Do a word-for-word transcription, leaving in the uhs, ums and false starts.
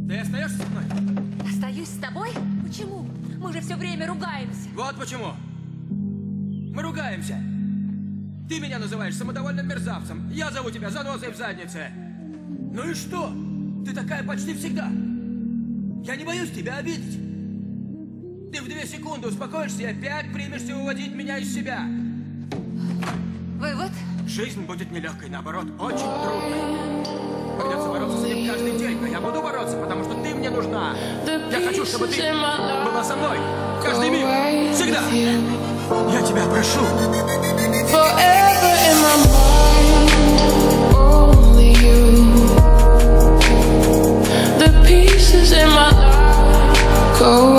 Ты остаешься со мной? Остаюсь с тобой? Почему? Мы же все время ругаемся. Вот почему. Мы ругаемся. Ты меня называешь самодовольным мерзавцем. Я зову тебя занозой в заднице. Ну и что? Ты такая почти всегда. Я не боюсь тебя обидеть. Ты в две секунды успокоишься и опять примешься уводить меня из себя. Вывод? Жизнь будет нелегкой, наоборот, очень трудной. Придется бороться с этим каждый день, но я буду бороться, потому что ты мне нужна. Я хочу, чтобы ты была со мной. Каждый миг. Всегда. Я тебя прошу. Forever in my mind, only you. The pieces in my life go